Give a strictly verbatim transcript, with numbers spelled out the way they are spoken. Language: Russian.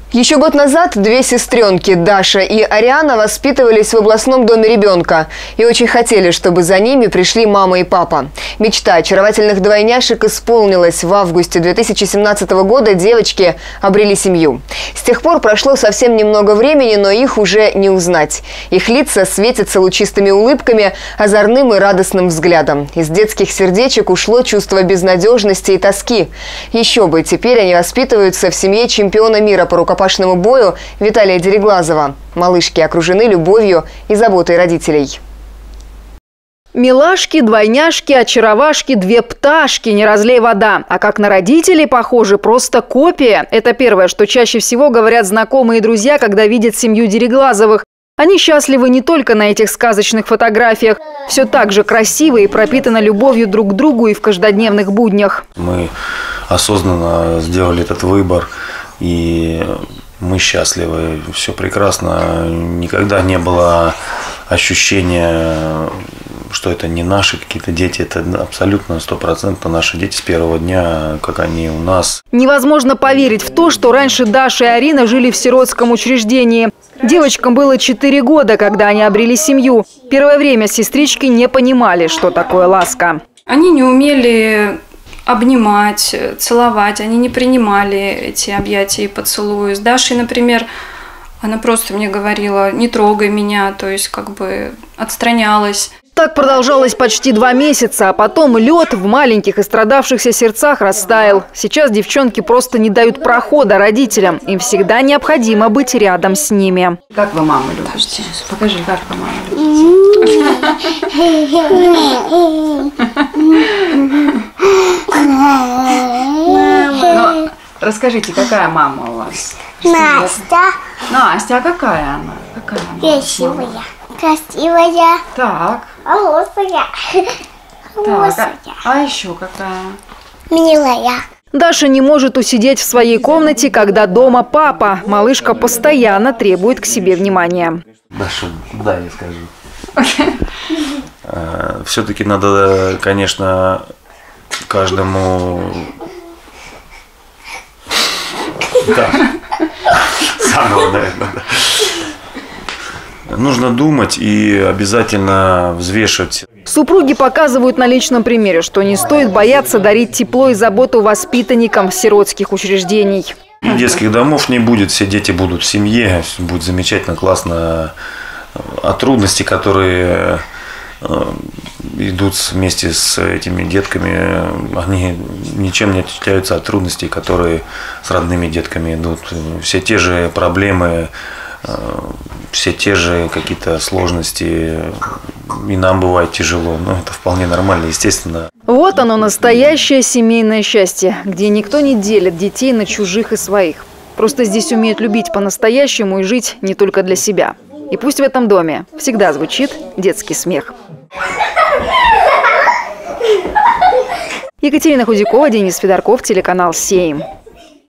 Еще год назад две сестренки, Даша и Ариана, воспитывались в областном доме ребенка и очень хотели, чтобы за ними пришли мама и папа. Мечта очаровательных двойняшек исполнилась. В августе две тысячи семнадцатого года девочки обрели семью. С тех пор прошло совсем немного времени, но их уже не узнать. Их лица светятся лучистыми улыбками, озорным и радостным взглядом. Из детских сердечек ушло чувство безнадежности и тоски. Еще бы, теперь они воспитываются в семье чемпиона мира по рукопашному Пашному бою Виталия Дереглазова. Малышки окружены любовью и заботой родителей. Милашки, двойняшки, очаровашки, две пташки, не разлей вода. А как на родителей похожи, просто копия. Это первое, что чаще всего говорят знакомые и друзья, когда видят семью Дереглазовых. Они счастливы не только на этих сказочных фотографиях. Все так же красивы и пропитаны любовью друг к другу и в каждодневных буднях. Мы осознанно сделали этот выбор. И мы счастливы, все прекрасно. Никогда не было ощущения, что это не наши какие-то дети. Это абсолютно стопроцентно наши дети с первого дня, как они у нас. Невозможно поверить в то, что раньше Даша и Арина жили в сиротском учреждении. Девочкам было четыре года, когда они обрели семью. Первое время сестрички не понимали, что такое ласка. Они не умели обнимать, целовать. Они не принимали эти объятия и поцелуи. С Дашей, например, она просто мне говорила: не трогай меня, то есть как бы отстранялась. Так продолжалось почти два месяца, а потом лед в маленьких и страдавшихся сердцах растаял. Сейчас девчонки просто не дают прохода родителям. Им всегда необходимо быть рядом с ними. Как вы маму любите? Покажи, как вы маму любите. Расскажите, какая мама у вас? Настя. Настя, а какая она? Какая она? Красивая. Красивая. Так. Лысая. Так, а, а еще какая? Милая. Даша не может усидеть в своей комнате, когда дома папа. Малышка постоянно требует к себе внимания. Даша, да, я скажу. Все-таки надо, конечно, каждому... Да. Самого, наверное, да. Нужно думать и обязательно взвешивать. Супруги показывают на личном примере, что не стоит бояться дарить тепло и заботу воспитанникам сиротских учреждений. Детских домов не будет, все дети будут в семье, будет замечательно, классно. А трудности, которые идут вместе с этими детками, они ничем не отличаются от трудностей, которые с родными детками идут. Все те же проблемы, все те же какие-то сложности, и нам бывает тяжело, но это вполне нормально, естественно. Вот оно, настоящее семейное счастье, где никто не делит детей на чужих и своих. Просто здесь умеют любить по-настоящему и жить не только для себя. И пусть в этом доме всегда звучит детский смех. Екатерина Худякова, Денис Федорков, телеканал «Сейм».